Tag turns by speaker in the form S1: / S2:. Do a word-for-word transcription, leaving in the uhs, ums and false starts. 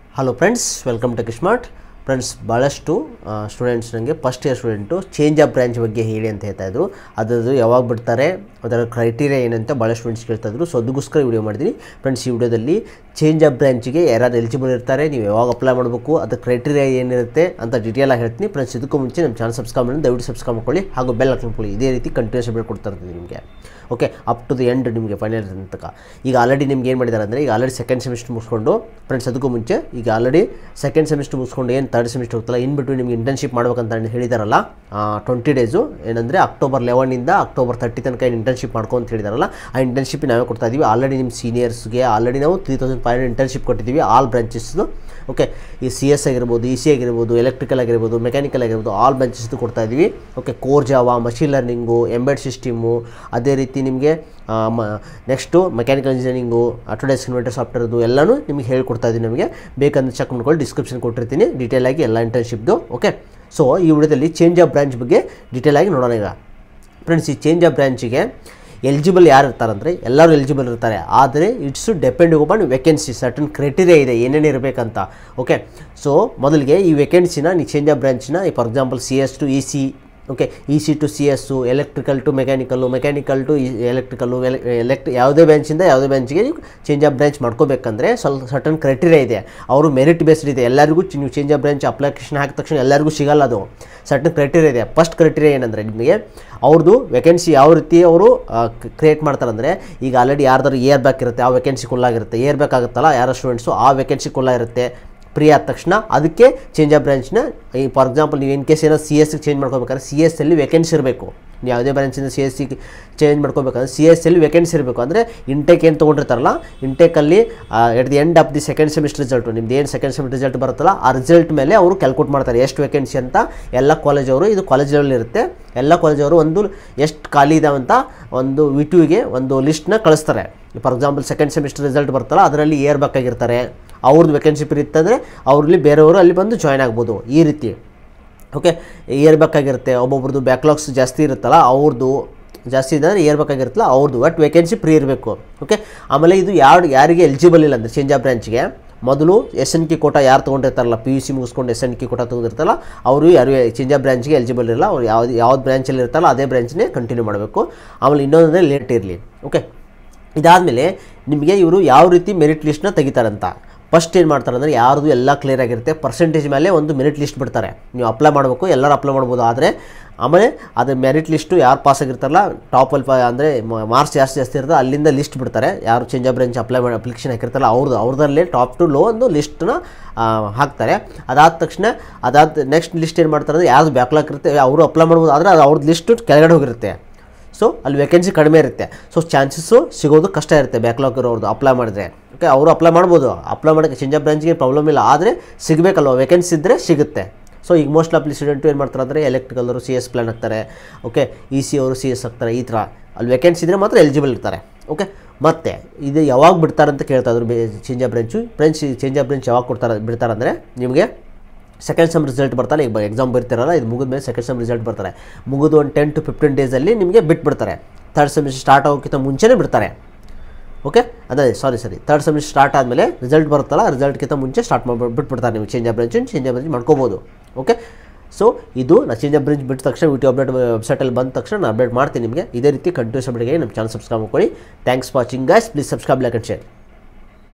S1: Hello friends, welcome to Kismart. Friends, ಭಾಳಷ್ಟು students ನನಗೆ first year student change of branch ಬಗ್ಗೆ ಹೇಳಿ ಅಂತ ಹೇಳ್ತಾಯಿದ್ರು. ಅದರದ್ದು ಯಾವಾಗ ಬಿಡ್ತಾರೆ, ಅದರ ಕ್ರೈಟೀರಿಯಾ ಏನಂತ ಭಾಳ ಸ್ಟೂಡೆಂಟ್ಸ್ ಕೇಳ್ತಾಯಿದ್ರು. ಸೊ ಅದಕ್ಕೋಸ್ಕರ ವಿಡಿಯೋ ಮಾಡಿದ್ದೀನಿ. ಫ್ರೆಂಡ್ಸ್, ಈ ವಿಡಿಯೋದಲ್ಲಿ ಚೇಂಜ್ ಆಫ್ ಬ್ರ್ಯಾಂಚಿಗೆ ಯಾರು ಎಲಿಜಿಬಲ್ ಇರ್ತಾರೆ, ನೀವು ಯಾವಾಗ ಅಪ್ಲೈ ಮಾಡಬೇಕು, ಅದರ ಕ್ರೈಟೀರಿಯಾ ಏನಿರುತ್ತೆ ಅಂತ ಡೀಟೇಲಾಗಿ ಹೇಳ್ತೀನಿ. ಫ್ರೆಂಡ್ಸ್, ಇದಕ್ಕೂ ಮುಂಚೆ ನಮ್ಮ ಚಾನಲ್ ಸಬ್ಸ್ಕ್ರೈಬ್ ಮಾಡಿ ದಯವಿಟ್ಟು ಸಬ್ಸ್ಕ್ರೈಬ್ ಮಾಡ್ಕೊಳ್ಳಿ, ಹಾಗೂ ಬೆಲ್ ಹಾಕ್ಕೊಳ್ಳಿ. ಇದೇ ರೀತಿ ಕಂಟಿನ್ಯೂಸ್ ಅಪ್ಡೇಟ್ ಕೊಡ್ತಾ ಇರ್ತೀವಿ ನಿಮಗೆ. Okay, up to the end ನಿಮಗೆ ಫೈನಲ್ ತನಕ. ಈಗ ಆಲ್ರೆಡಿ ನಿಮ್ಗೆ ಏನು ಮಾಡಿದ್ದಾರೆ ಅಂದರೆ, ಈಗ ಆಲ್ರೆಡಿ ಸೆಕೆಂಡ್ ಸೆಮಿಸ್ಟರ್ ಮುಗಿಸ್ಕೊಂಡು, ಫ್ರೆಂಡ್ಸ್ ಅದಕ್ಕೂ ಮುಂಚೆ ಈಗ ಆಲ್ರೆಡಿ ಸೆಕೆಂಡ್ ಸೆಮಿಸ್ಟರ್ ಮುಗಿಸ್ಕೊಂಡು ಏನು ತರ್ಡ್ ಸೆಮಿಸ್ಟರ್ ಹೋಗ್ತಲ್ಲ, ಇನ್ ಬಿಟ್ಟು ನಿಮ್ಗೆ ಇಂಟರ್ನ್ಶಿಪ್ ಮಾಡ್ಬೇಕಂತ ಹೇಳಿದಾರಲ್ಲ, ಟ್ವೆಂಟಿ ಡೇಸು ಏನಂದರೆ ಅಕ್ಟೋಬರ್ ಲೆವೆನಿಂದ ಅಕ್ಟೋಬರ್ ತರ್ಟಿ ತನಕ ಏನು ಇಂಟರ್ನ್ಶಿಪ್ ಮಾಡ್ಕೊ ಅಂತ ಹೇಳಿದಾರಲ್ಲ, ಆ ಇಂಟರ್ನ್ಶಿಪ್ ನಾವೇ ಕೊಡ್ತಾ ಇದ್ದೀವಿ. ಆಲ್ರೆಡಿ ನಿಮ್ಮ ಸೀನಿಯರ್ಸ್ಗೆ ಆಲ್ರೆಡಿ ನಾವು three thousand five hundred internship ಕೊಟ್ಟಿದ್ದೀವಿ, ಆಲ್ ಬ್ರಾಂಚಸ್ದು. ಓಕೆ, ಈ ಸಿ ಎಸ್ ಆಗಿರ್ಬೋದು, ಇ ಸಿ ಆಗಿರ್ಬೋದು, ಎಲೆಕ್ಟ್ರಿಕಲ್ ಆಗಿರ್ಬೋದು, ಮೆಕ್ಯಾನಿಕಲ್ ಆಗಿರ್ಬೋದು, ಆಲ್ ಬ್ರಾಂಚಸ್ದು ಕೊಡ್ತಾ ಇದ್ದೀವಿ. Okay, core Java, machine learning, embed system, ಅದೇ ರೀತಿ ನಿಮಗೆ ಮ next mechanical engineering, Autodesk Inventor ಸಾಫ್ಟ್ವೇರ್ದು ಎಲ್ಲನೂ ನಿಮಗೆ ಹೇಳ್ಕೊಡ್ತಾ ಇದ್ದೀನಿ. ನಮಗೆ ಬೇಕಂದ್ರೆ ಚೆಕ್ ಮಾಡ್ಕೊಳ್ಳಿ, ಡಿಸ್ಕ್ರಿಪ್ಷನ್ ಕೊಟ್ಟಿರ್ತೀನಿ ಡೀಟೇಲಾಗಿ ಎಲ್ಲ ಇಂಟರ್ನ್ಶಿಪ್ದು. ಓಕೆ, ಸೊ ಈ ವಿಡಿಯೋದಲ್ಲಿ ಚೇಂಜ್ ಆಫ್ ಬ್ರಾಂಚ್ ಬಗ್ಗೆ ಡೀಟೇಲಾಗಿ ನೋಡೋಣ. ಈಗ ಫ್ರೆಂಡ್ಸ್, ಈ ಚೇಂಜ್ ಆಫ್ ಬ್ರಾಂಚಿಗೆ ಎಲಿಜಿಬಲ್ ಯಾರು ಇರ್ತಾರಂದರೆ ಎಲ್ಲರೂ ಎಲಿಜಿಬಲ್ ಇರ್ತಾರೆ. ಆದರೆ it's depend upon vacancy, certain criteria ಇದೆ ಏನೇನು ಇರಬೇಕಂತ. ಓಕೆ, ಸೊ ಮೊದಲಿಗೆ ಈ ವೇಕೆನ್ಸಿನ ನೀವು ಚೇಂಜ್ ಆಫ್ ಬ್ರಾಂಚಿನ, for example C S to E C, okay, E C to C S, electrical to mechanical, mechanical to electrical, ಎಲೆಕ್ಟ್ ಯಾವುದೇ ಬ್ರಾಂಚಿಂದ ಯಾವುದೇ ಬ್ರಾಂಚಿಗೆ ನೀವು ಚೇಂಜ್ ಆಫ್ ಬ್ರಾಂಚ್ ಮಾಡ್ಕೋಬೇಕಂದ್ರೆ ಸ್ವಲ್ಪ ಸರ್ಟನ್ ಕ್ರೈಟೀರಿಯಾ ಇದೆ. ಅವರು ಮೆರಿಟ್ ಬೇಸ್ಡ್ ಇದೆ. ಎಲ್ಲರಿಗೂ ನೀವು ಚೇಂಜ್ ಆಫ್ ಬ್ರಾಂಚ್ ಅಪ್ಲಿಕೇಶನ್ ಹಾಕಿದ ತಕ್ಷಣ ಎಲ್ಲರಿಗೂ ಸಿಗಲ್ಲ. ಅದು ಸರ್ಟನ್ ಕ್ರೈಟೀರಿಯಾ ಇದೆ. ಫಸ್ಟ್ ಕ್ರೈಟೀರಿಯಾ ಏನಂದರೆ, ನಿಮಗೆ ಅವ್ರದ್ದು ವೇಕೆನ್ಸಿ ಯಾವ ರೀತಿ ಅವರು ಕ್ರಿಯೇಟ್ ಮಾಡ್ತಾರಂದರೆ, ಈಗ ಆಲ್ರೆಡಿ ಯಾರ್ದಾರು ಏರ್ ಬ್ಯಾಕ್ ಇರುತ್ತೆ, ಆ ವೇಕೆನ್ಸಿ ಕುಲ್ಲಾಗಿರುತ್ತೆ. ಏರ್ ಬ್ಯಾಕ್ ಆಗುತ್ತಲ್ಲ ಯಾರೋ ಸ್ಟೂಡೆಂಟ್ಸು, ಆ ವೇಕೆನ್ಸಿ ಕುಲ್ಲಾಗಿರುತ್ತೆ. ಫ್ರೀ ಆದ ತಕ್ಷಣ ಅದಕ್ಕೆ ಚೇಂಜ್ ಆಫ್ ಬ್ರಾಂಚ್ನ, ಈ ಫಾರ್ ಎಕ್ಸಾಂಪಲ್ ನೀವು ಇನ್ ಕೇಸ್ ಏನೋ ಸಿ ಎಸ್ಗೆ ಚೇಂಜ್ ಮಾಡ್ಕೋಬೇಕಾದ್ರೆ ಸಿ ಎಸ್ ಅಲ್ಲಿ ವೇಕೆನ್ಸಿ ಇರಬೇಕು. ನೀವು ಯಾವುದೇ ಬ್ರಾಂಚಿಂದ ಸಿ ಎಸ್ ಸಿಗೆ ಚೇಂಜ್ ಮಾಡ್ಕೋಬೇಕಂದ್ರೆ ಸಿ ಎಸ್ ಅಲ್ಲಿ ವೇಕೆನ್ಸಿ ಇರಬೇಕು. ಅಂದರೆ ಇಂಟೇಕ್ ಏನು ತೊಗೊಂಡಿರ್ತಾರಲ್ಲ, ಇಂಟೇಕಲ್ಲಿ at the end of the second semester result, ನಿಮ್ದು ಏನು ಸೆಕೆಂಡ್ ಸೆಮಿಸ್ಟರ್ ರಿಸಲ್ಟ್ ಬರುತ್ತಲ್ಲ, ಆ ರಿಸಲ್ಟ್ ಮೇಲೆ ಅವರು ಕ್ಯಾಲ್ಕುಲೇಟ್ ಮಾಡ್ತಾರೆ ಎಷ್ಟು ವೇಕೆನ್ಸಿ ಅಂತ. ಎಲ್ಲ ಕಾಲೇಜವರು, ಇದು ಕಾಲೇಜ್ ಲೆವೆಲ್ ಇರುತ್ತೆ, ಎಲ್ಲ ಕಾಲೇಜವರು ಒಂದು ಎಷ್ಟು ಖಾಲಿ ಇದಾವಂತ ಒಂದು ವಿ ಟುಗೆ ಒಂದು ಲಿಸ್ಟ್ನ ಕಳಿಸ್ತಾರೆ. For example second semester result ಬರ್ತಲ್ಲ, ಅದರಲ್ಲಿ ಏರ್ ಬೇಕಾಗಿರ್ತಾರೆ, ಅವ್ರದ್ದು ವೇಕೆನ್ಸಿ ಇತ್ತಂದರೆ ಅವ್ರಲ್ಲಿ ಬೇರೆಯವರು ಅಲ್ಲಿ ಬಂದು ಜಾಯ್ನ್ ಆಗ್ಬೋದು. ಈ ರೀತಿ ಓಕೆ, ಏರ್ಬೇಕಾಗಿರುತ್ತೆ. ಒಬ್ಬೊಬ್ರದ್ದು ಬ್ಯಾಕ್ಲಾಗ್ಸ್ ಜಾಸ್ತಿ ಇರುತ್ತಲ್ಲ, ಅವ್ರದ್ದು ಜಾಸ್ತಿ ಇದ್ದರೆ ಏರ್ಬೇಕಾಗಿರುತ್ತಲ್ಲ ಅವ್ರದ್ದು, ಒಟ್ಟು ವೇಕೆನ್ಸಿ ಫ್ರೀ ಇರಬೇಕು. ಓಕೆ, ಆಮೇಲೆ ಇದು ಯಾರು ಯಾರಿಗೆ ಎಲಿಜಿಬಲ್ ಇಲ್ಲ ಅಂದರೆ ಚೇಂಜ್ ಆಫ್ ಬ್ರಾಂಚ್ಗೆ, ಮೊದಲು ಎಸ್ ಎನ್ ಕೆ ಕೋಟಾ ಯಾರು ತೊಗೊಂಡಿರ್ತಾರಲ್ಲ, ಪಿ ಯು ಸಿ ಮುಗಿಸ್ಕೊಂಡು ಎಸ್ ಎನ್ ಕೆ ಕೋಟಾ ತೊಗೊಂಡಿರ್ತಾರಲ್ಲ, ಅವರು ಯಾರು ಚೇಂಜ್ ಆಫ್ ಬ್ರಾಂಚ್ಗೆ ಎಲಿಜಿಬಲ್ ಇರಲ್ಲ. ಅವ್ರು ಯಾವ್ದು ಯಾವ್ದು ಬ್ರಾಂಚಲ್ಲಿ ಇರ್ತಾರಲ್ಲ ಅದೇ ಬ್ರಾಂಚ್ನೇ ಕಂಟಿನ್ಯೂ ಮಾಡಬೇಕು. ಆಮೇಲೆ ಇನ್ನೊಂದರೆ ಲೇಟ್ ಇರಲಿ. ಓಕೆ, ಇದಾದಮೇಲೆ ನಿಮಗೆ ಇವರು ಯಾವ ರೀತಿ ಮೆರಿಟ್ ಲಿಸ್ಟ್ನ ತೆಗಿತಾರಂತ. ಫಸ್ಟ್ ಏನು ಮಾಡ್ತಾರೆ ಅಂದರೆ, ಯಾರ್ದು ಎಲ್ಲ ಕ್ಲಿಯರ್ ಆಗಿರುತ್ತೆ, ಪರ್ಸೆಂಟೇಜ್ ಮೇಲೆ ಒಂದು ಮೆರಿಟ್ ಲಿಸ್ಟ್ ಬಿಡ್ತಾರೆ. ನೀವು ಅಪ್ಲೈ ಮಾಡಬೇಕು, ಎಲ್ಲರೂ ಅಪ್ಲೈ ಮಾಡ್ಬೋದು. ಆದರೆ ಆಮೇಲೆ ಅದು ಮೆರಿಟ್ ಲಿಸ್ಟು ಯಾರು ಪಾಸ್ ಆಗಿರ್ತಾರಲ್ಲ, ಟಾಪಲ್ಲಿ ಪ ಅಂದರೆ ಮಾರ್ಕ್ಸ್ ಜಾಸ್ತಿ ಜಾಸ್ತಿ ಇರ್ತದೆ, ಅಲ್ಲಿಂದ ಲಿಸ್ಟ್ ಬಿಡ್ತಾರೆ. ಯಾರು ಚೇಂಜ್ ಆಫ್ ಬ್ರಾಂಚ್ ಅಪ್ಲೈ ಮಾಡಿ ಅಪ್ಲಿಕೇಶನ್ ಹಾಕಿರ್ತಾರಲ್ಲ ಅವ್ರದ್ದು, ಅವ್ರದಲ್ಲೇ ಟಾಪ್ ಟು ಲೋ ಒಂದು ಲಿಸ್ಟನ್ನ ಹಾಕ್ತಾರೆ. ಅದಾದ ತಕ್ಷಣ ಅದಾದ ನೆಕ್ಸ್ಟ್ ಲಿಸ್ಟ್ ಏನು ಮಾಡ್ತಾರೆ ಅಂದರೆ, ಯಾರು ಬ್ಯಾಕ್ಲಾಗ್ ಇರುತ್ತೆ ಅವರು ಅಪ್ಲೈ ಮಾಡ್ಬೋದು. ಆದರೆ ಅದು ಅವ್ರದ್ದು ಲಿಸ್ಟು ಕೆಳಗಡೆ ಹೋಗಿರುತ್ತೆ. ಸೊ ಅಲ್ಲಿ ವೇಕೆನ್ಸಿ ಕಡಿಮೆ ಇರುತ್ತೆ. ಸೊ ಚಾನ್ಸಸ್ಸು ಸಿಗೋದು ಕಷ್ಟ ಇರುತ್ತೆ ಬ್ಯಾಕ್ಲಾಗ್ ಇರೋರ್ದು ಅಪ್ಲೈ ಮಾಡಿದ್ರೆ. ಓಕೆ, ಅವರು ಅಪ್ಲೈ ಮಾಡ್ಬೋದು, ಅಪ್ಲೈ ಮಾಡೋಕ್ಕೆ ಚೇಂಜ್ ಆಫ್ ಬ್ರಾಂಚ್ಗೆ ಪ್ರಾಬ್ಲಮ್ ಇಲ್ಲ. ಆದರೆ ಸಿಗಬೇಕಲ್ವ, ವೇಕೆನ್ಸಿ ಇದ್ದರೆ ಸಿಗುತ್ತೆ. ಸೊ ಈಗ ಮೋಸ್ಟ್ ಆಫ್ ಸ್ಟೂಡೆಂಟು ಏನು ಮಾಡ್ತಾರೆ ಅಂದರೆ, ಎಲೆಕ್ಟ್ರಿಕಲ್ವರು ಸಿ ಎಸ್ ಪ್ಲಾನ್ ಹಾಕ್ತಾರೆ. ಓಕೆ, ಇ ಸಿ ಅವರು ಸಿ ಎಸ್ ಹಾಕ್ತಾರೆ. ಈ ಥರ ಅಲ್ಲಿ ವೇಕೆನ್ಸಿ ಇದ್ದರೆ ಮಾತ್ರ ಎಲಿಜಿಬಲ್ ಇರ್ತಾರೆ. ಓಕೆ, ಮತ್ತು ಇದು ಯಾವಾಗ ಬಿಡ್ತಾರೆ ಅಂತ ಕೇಳ್ತಾ ಇದ್ರು change of branch. Friends, change of branch ಯಾವಾಗ ಕೊಡ್ತಾರೆ ಬಿಡ್ತಾರೆ ಅಂದರೆ, ನಿಮಗೆ ಸೆಕೆಂಡ್ ಸೆಮ್ ರಿಸಲ್ಟ್ ಬರ್ತಾರೆ. ಈಗ ಎಕ್ಸಾಮ್ ಬರ್ತಿರಲ್ಲ, ಇದು ಮುಗಿದ ಮೇಲೆ ಸೆಕೆಂಡ್ ಸೆಮ್ ರಿಸಲ್ಟ್ ಬರ್ತಾರೆ. ಮುಗಿದು ಒಂದು ಟೆನ್ ಟು ಫಿಫ್ಟೀನ್ ಡೇಸಲ್ಲಿ ನಿಮಗೆ ಬಿಟ್ಬಿಡ್ತಾರೆ. ಥರ್ಡ್ ಸೆಮಿಸ್ಟರ್ ಸ್ಟಾರ್ಟ್ ಆಗೋಕ್ಕಿಂತ ಮುಂಚೆನೇ ಬಿಡ್ತಾರೆ. ಓಕೆ, ಅದೇ ಸಾರಿ ಸರಿ ಥರ್ಡ್ ಸೆಮಿಸ್ಟರ್ ಸ್ಟಾರ್ಟ್ ಆದಮೇಲೆ ರಿಸಲ್ಟ್ ಬರುತ್ತಲ್ಲ, ರಿಸಲ್ಟ್ಗಿಂತ ಮುಂಚೆ ಸ್ಟಾರ್ಟ್ ಮಾಡಿ ಬಿಟ್ಬಿಡ್ತಾರೆ. ನೀವು change of branch change of branch ಮಾಡ್ಕೋಬೋದು. ಓಕೆ, ಸೊ ಇದು ನಾ ಚೇಂಜ್ ಆಫ್ ಬ್ರಾಂಚ್ ಬಿಟ್ಟ ತಕ್ಷಣ ವಿಡಿಯೋ ಅಪ್ಡೇಟ್ ವೆಬ್ಸೈಟಲ್ಲಿ ಬಂದ ತಕ್ಷಣ ನಾನು ಅಪ್ಡೇಟ್ ಮಾಡ್ತೀನಿ ನಿಮಗೆ. ಇದೇ ರೀತಿ ಕಂಟಿನ್ಯೂಸ್ ಅಪ್ಡೇಟ್ಗೆ ನಮ್ಮ ಚಾನಲ್ ಸಬ್ಸ್ಕ್ರೈಬ್ ಮಾಡ್ಕೊಳ್ಳಿ. Thanks for watching guys. Please subscribe, like and share.